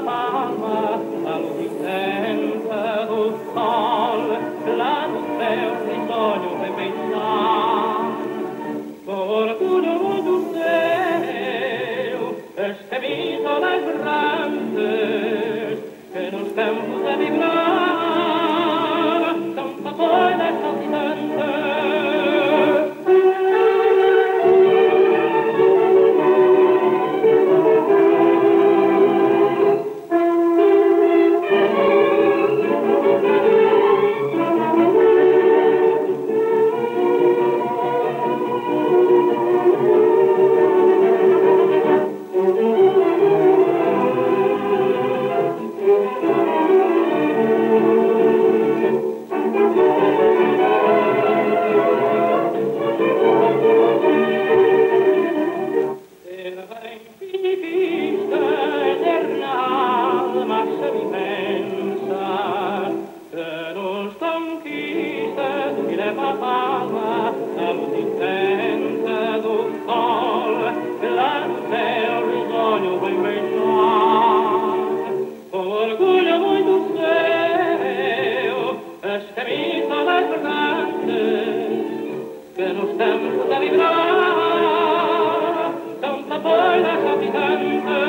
palma, a luz intensa do sol, lá no céu risonho vem beijar. Com orgulho muito seu, as camisolas grandes, que nos campos a vibrar, são papoilas saltitantes. Que nos campos a vibrar, são papoilas habitantes.